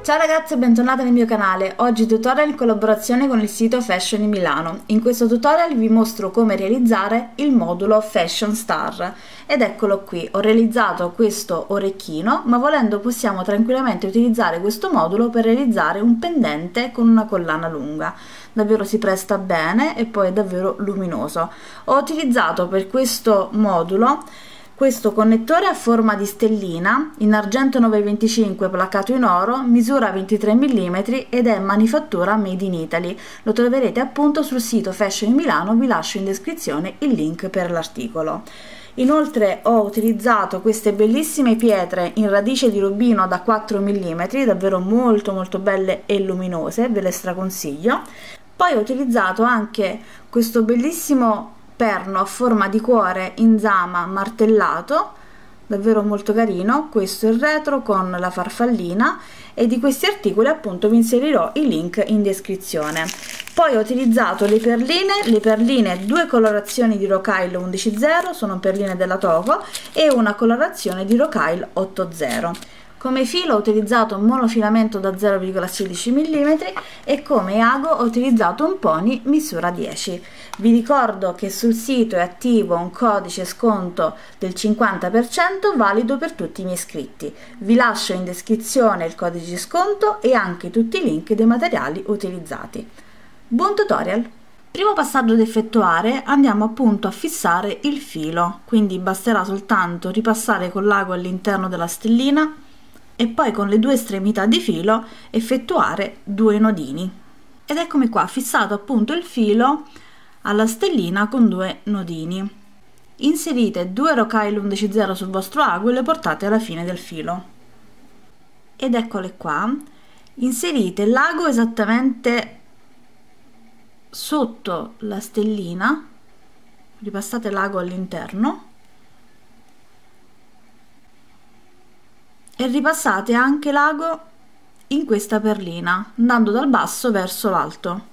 Ciao ragazzi e bentornati nel mio canale. Oggi tutorial in collaborazione con il sito Fashion in Milano. In questo tutorial vi mostro come realizzare il modulo Fashion Star ed eccolo qui. Ho realizzato questo orecchino, ma volendo possiamo tranquillamente utilizzare questo modulo per realizzare un pendente con una collana lunga. Davvero si presta bene e poi è davvero luminoso. Ho utilizzato per questo modulo questo connettore a forma di stellina in argento 925 placato in oro, misura 23 mm ed è manifattura made in Italy. Lo troverete appunto sul sito Fashion in Milano, vi lascio in descrizione il link per l'articolo. Inoltre ho utilizzato queste bellissime pietre in radice di rubino da 4 mm, davvero molto belle e luminose, ve le straconsiglio. Poi ho utilizzato anche questo bellissimo perno a forma di cuore in zama martellato, davvero molto carino. Questo è il retro con la farfallina e di questi articoli appunto vi inserirò i link in descrizione. Poi ho utilizzato le perline, due colorazioni di Rokyle 11.0, sono perline della Togo, e una colorazione di Rokyle 8.0. Come filo ho utilizzato un monofilamento da 0,16 mm e come ago ho utilizzato un pony misura 10. Vi ricordo che sul sito è attivo un codice sconto del 50% valido per tutti i miei iscritti. Vi lascio in descrizione il codice sconto e anche tutti i link dei materiali utilizzati. Buon tutorial! Primo passaggio da effettuare, andiamo appunto a fissare il filo, quindi basterà soltanto ripassare con l'ago all'interno della stellina e poi con le due estremità di filo effettuare due nodini. Ed eccomi qua, fissato appunto il filo alla stellina con due nodini. Inserite due Rokyle 11.0 sul vostro ago e le portate alla fine del filo. Ed eccole qua, inserite l'ago esattamente sotto la stellina, ripassate l'ago all'interno e ripassate anche l'ago in questa perlina andando dal basso verso l'alto.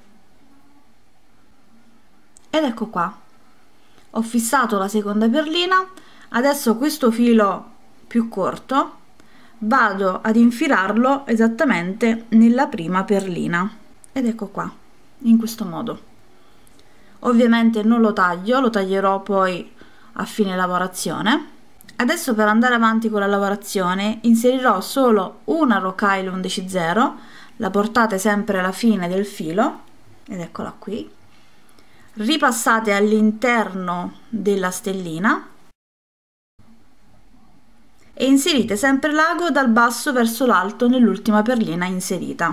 Ed ecco qua, ho fissato la seconda perlina. Adesso questo filo più corto vado ad infilarlo esattamente nella prima perlina ed ecco qua, in questo modo. Ovviamente non lo taglio, lo taglierò poi a fine lavorazione. Adesso per andare avanti con la lavorazione inserirò solo una Rokyle 11.0, la portate sempre alla fine del filo ed eccola qui, ripassate all'interno della stellina e inserite sempre l'ago dal basso verso l'alto nell'ultima perlina inserita.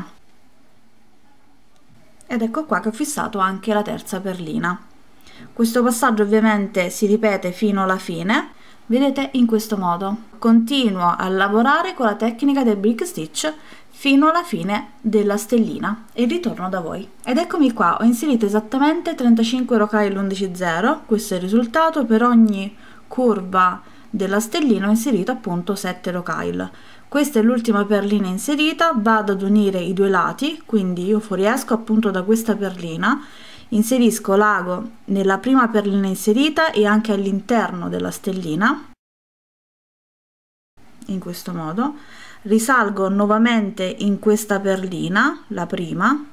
Ed ecco qua che ho fissato anche la terza perlina. Questo passaggio ovviamente si ripete fino alla fine. Vedete, in questo modo continuo a lavorare con la tecnica del brick stitch fino alla fine della stellina e ritorno da voi. Ed eccomi qua, ho inserito esattamente 35 Rokyle 11.0, questo è il risultato. Per ogni curva della stellina ho inserito appunto 7 Rokyle. Questa è l'ultima perlina inserita, vado ad unire i due lati, quindi io fuoriesco appunto da questa perlina, inserisco l'ago nella prima perlina inserita e anche all'interno della stellina, in questo modo, risalgo nuovamente in questa perlina, la prima,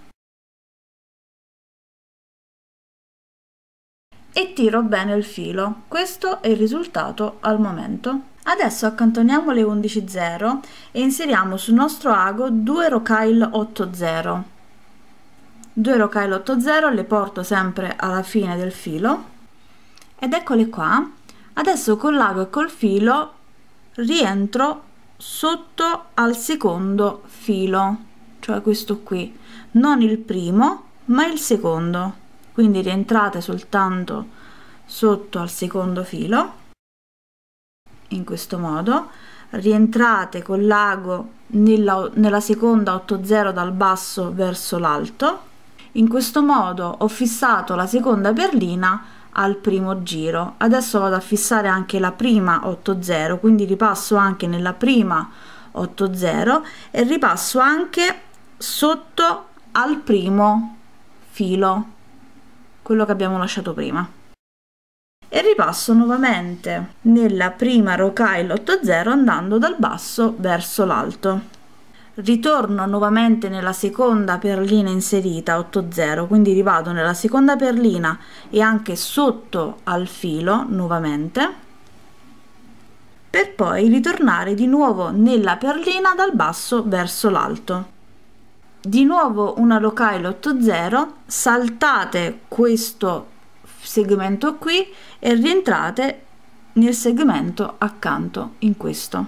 e tiro bene il filo. Questo è il risultato al momento. Adesso accantoniamo le 11.0 e inseriamo sul nostro ago 2 Rokyle 8.0. 2 Rokyle 8.0 le porto sempre alla fine del filo ed eccole qua. Adesso con l'ago e col filo rientro sotto al secondo filo, cioè questo qui, non il primo ma il secondo, quindi rientrate soltanto sotto al secondo filo in questo modo, rientrate con l'ago nella seconda 8.0 dal basso verso l'alto. In questo modo ho fissato la seconda perlina al primo giro. Adesso vado a fissare anche la prima 8.0, quindi ripasso anche nella prima 8.0 e ripasso anche sotto al primo filo, quello che abbiamo lasciato prima, e ripasso nuovamente nella prima Rokyle 8.0 andando dal basso verso l'alto. ritorno nuovamente nella seconda perlina inserita 8,0, quindi rivado nella seconda perlina e anche sotto al filo nuovamente, per poi ritornare di nuovo nella perlina dal basso verso l'alto. Di nuovo una rocaille 8,0, saltate questo segmento qui e rientrate nel segmento accanto in questo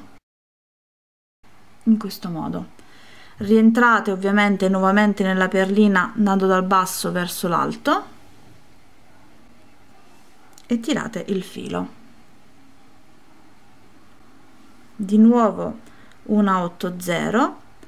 modo. Rientrate ovviamente nuovamente nella perlina andando dal basso verso l'alto e tirate il filo. Di nuovo una 8,0,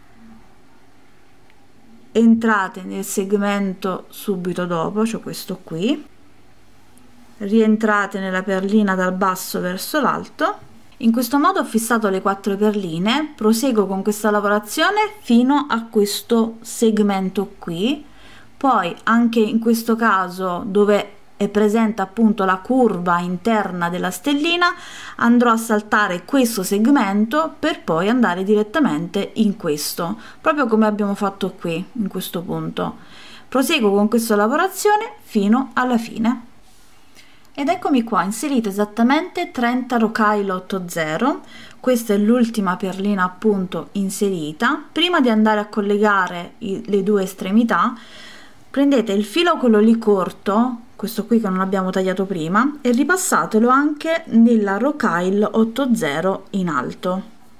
entrate nel segmento subito dopo, cioè questo qui, rientrate nella perlina dal basso verso l'alto. In questo modo ho fissato le 4 perline, proseguo con questa lavorazione fino a questo segmento qui, poi anche in questo caso dove è presente appunto la curva interna della stellina andrò a saltare questo segmento per poi andare direttamente in questo, proprio come abbiamo fatto qui in questo punto. Proseguo con questa lavorazione fino alla fine. Ed eccomi qua, inserito esattamente 30 rocaille 8,0. Questa è l'ultima perlina appunto inserita. Prima di andare a collegare le due estremità, prendete il filo quello lì corto, questo qui che non abbiamo tagliato prima, e ripassatelo anche nella rocaille 8,0 in alto.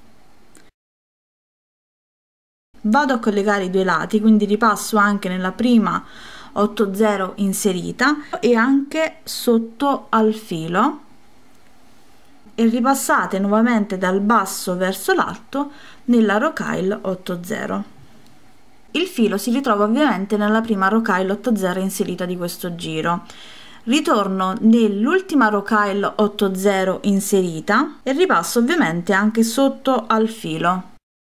Vado a collegare i due lati, quindi ripasso anche nella prima 8,0 inserita e anche sotto al filo e ripassate nuovamente dal basso verso l'alto nella rocaille 8,0. Il filo si ritrova ovviamente nella prima rocaille 8,0 inserita di questo giro. Ritorno nell'ultima rocaille 8,0 inserita e ripasso ovviamente anche sotto al filo.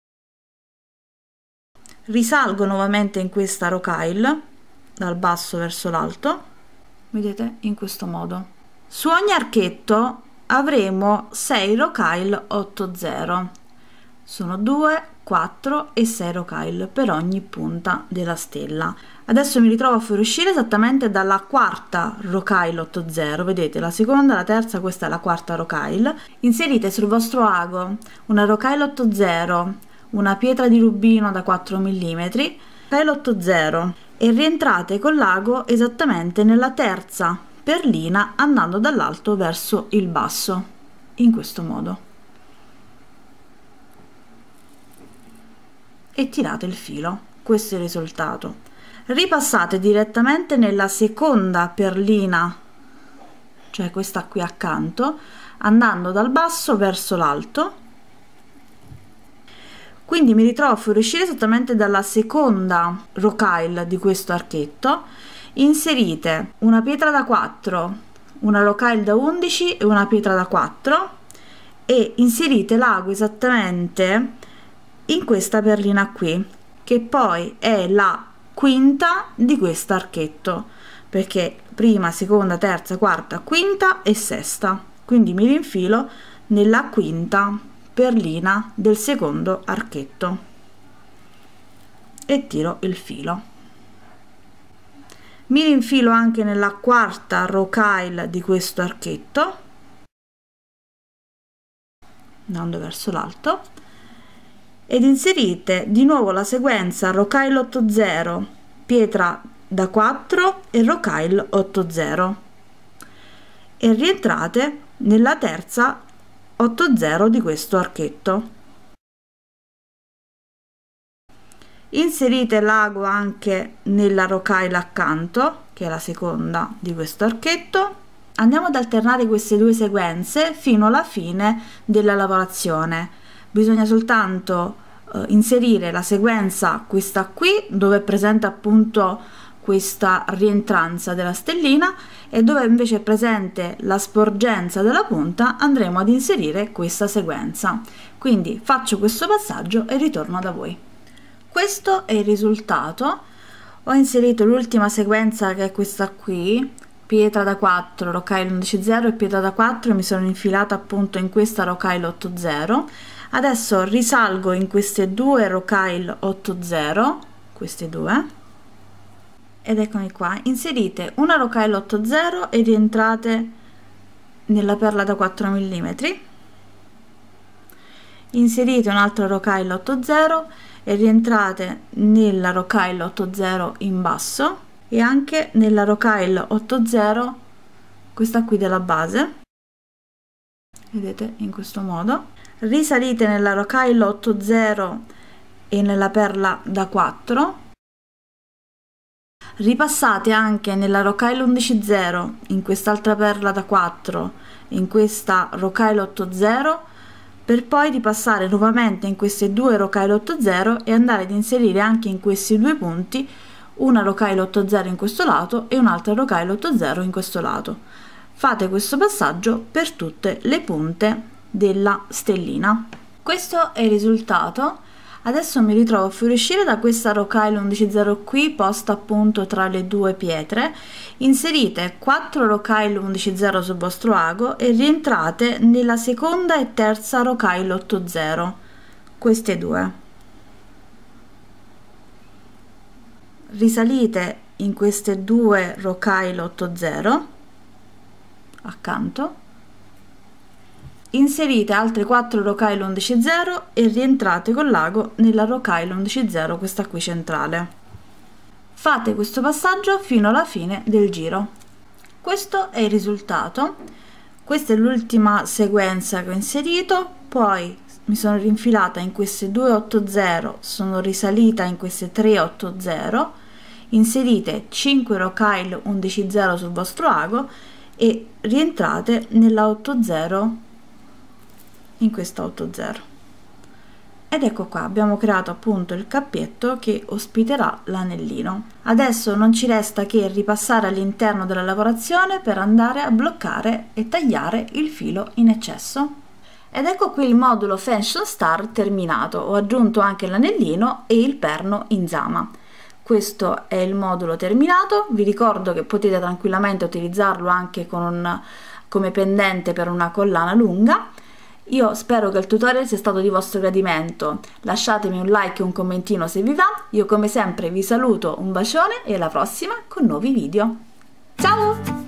Risalgo nuovamente in questa rocaille dal basso verso l'alto, vedete, in questo modo. Su ogni archetto avremo 6 rocaille 8,0, sono 2, 4 e 6 rocaille per ogni punta della stella. Adesso mi ritrovo a fuoriuscire esattamente dalla quarta rocaille 8,0, vedete, la seconda, la terza, questa è la quarta rocaille. Inserite sul vostro ago una rocaille 8,0, una pietra di rubino da 4 mm, rocaille 8,0 e rientrate con l'ago esattamente nella terza perlina andando dall'alto verso il basso, in questo modo, e tirate il filo. Questo è il risultato. Ripassate direttamente nella seconda perlina, cioè questa qui accanto, andando dal basso verso l'alto. Quindi mi ritrovo a fuoriuscire esattamente dalla seconda rocaille di questo archetto. Inserite una pietra da 4, una rocaille da 11 e una pietra da 4 e inserite l'ago esattamente in questa perlina qui, che poi è la quinta di questo archetto, perché prima, seconda, terza, quarta, quinta e sesta, quindi mi rinfilo nella quinta perlina del secondo archetto e tiro il filo. Mi rinfilo anche nella quarta rocaille di questo archetto andando verso l'alto ed inserite di nuovo la sequenza rocaille 8,0, pietra da 4 e rocaille 8,0 e rientrate nella terza 8,0 di questo archetto. Inserite l'ago anche nella rocaille accanto, che è la seconda di questo archetto. Andiamo ad alternare queste due sequenze fino alla fine della lavorazione. Bisogna soltanto inserire la sequenza, questa qui, dove è presente appunto questa rientranza della stellina, e dove invece è presente la sporgenza della punta andremo ad inserire questa sequenza. Quindi faccio questo passaggio e ritorno da voi. Questo è il risultato. Ho inserito l'ultima sequenza, che è questa qui, pietra da 4, rocaille 11,0 e pietra da 4, mi sono infilata appunto in questa rocaille 8,0. Adesso risalgo in queste due rocaille 8,0, queste due, ed eccomi qua, inserite una rocaille 8,0 e rientrate nella perla da 4 mm, inserite un'altra rocaille 8,0 e rientrate nella rocaille 8,0 in basso e anche nella rocaille 8,0, questa qui della base, vedete, in questo modo. Risalite nella rocaille 8,0 e nella perla da 4, ripassate anche nella rocaille 11,0 in quest'altra perla da 4, in questa rocaille 8,0, per poi ripassare nuovamente in queste due rocaille 8,0 e andare ad inserire anche in questi due punti una rocaille 8,0 in questo lato e un'altra rocaille 8,0 in questo lato. Fate questo passaggio per tutte le punte della stellina. Questo è il risultato. Adesso mi ritrovo a fuoriuscire da questa rocaille 11,0 qui posta appunto tra le due pietre. Inserite 4 rocaille 11,0 sul vostro ago e rientrate nella seconda e terza rocaille 8,0, queste due. Risalite in queste due rocaille 8,0 accanto, inserite altre 4 rocaille 11,0 e rientrate con l'ago nella rocaille 11,0, questa qui centrale. Fate questo passaggio fino alla fine del giro. Questo è il risultato. Questa è l'ultima sequenza che ho inserito, poi mi sono rinfilata in queste due 8,0, sono risalita in queste 3 8,0, inserite 5 rocaille 11,0 sul vostro ago e rientrate nella 8,0 in questa 8,0, ed ecco qua, abbiamo creato appunto il cappietto che ospiterà l'anellino. Adesso non ci resta che ripassare all'interno della lavorazione per andare a bloccare e tagliare il filo in eccesso. Ed ecco qui il modulo Fashion Star terminato. Ho aggiunto anche l'anellino e il perno in zama. Questo è il modulo terminato. Vi ricordo che potete tranquillamente utilizzarlo anche come pendente per una collana lunga. Io spero che il tutorial sia stato di vostro gradimento. Lasciatemi un like e un commentino se vi va. Io come sempre vi saluto, un bacione e alla prossima con nuovi video. Ciao!